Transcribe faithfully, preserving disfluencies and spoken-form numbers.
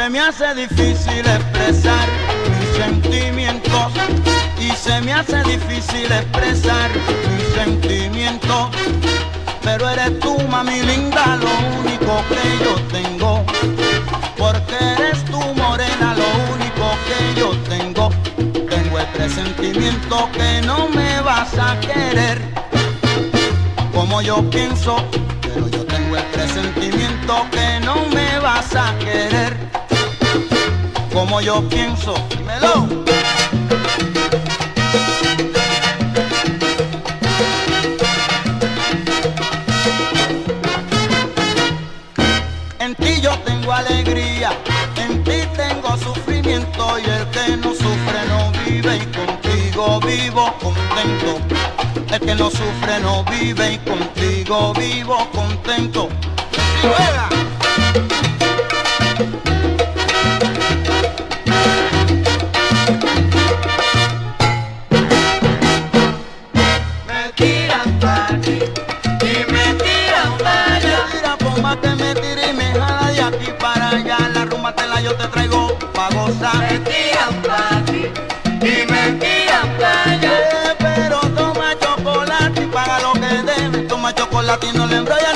Se me hace difícil expresar mis sentimientos y se me hace difícil expresar mis sentimientos, pero eres tú, mami linda, lo único que yo tengo, porque eres tú, morena, lo único que yo tengo. Tengo el presentimiento que no me vas a querer como yo pienso, pero yo tengo el presentimiento que no me vas a querer como yo pienso. Dímelo. En ti yo tengo alegría, en ti tengo sufrimiento, y el que no sufre no vive, y contigo vivo contento. El que no sufre no vive, y contigo vivo contento. ¡Y juega! Me tiran para aquí y me tiran para allá. Tira por más que me tire y me jala de aquí para allá. La rumba tela yo te traigo pa' gozar. Me tiran para aquí y me tiran para allá. Eh, pero toma chocolate y paga lo que debe. Toma chocolate y no le embrolla.